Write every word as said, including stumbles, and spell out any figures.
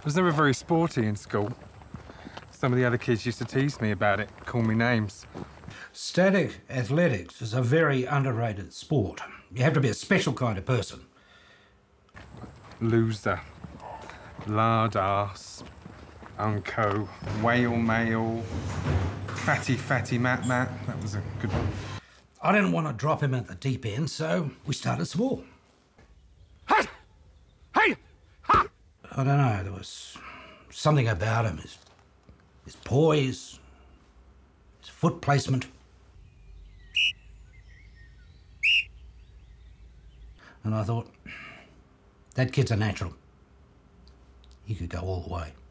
was never very sporty in school. Some of the other kids used to tease me about it, call me names. Static athletics is a very underrated sport. You have to be a special kind of person. Loser, lard ass, unco, whale male, fatty fatty Matt Matt. That was a good one. I didn't want to drop him at the deep end, so we started small. Hey! Hey! Ha! I don't know, there was something about him, his, his poise, his foot placement. And I thought, that kid's a natural. He could go all the way.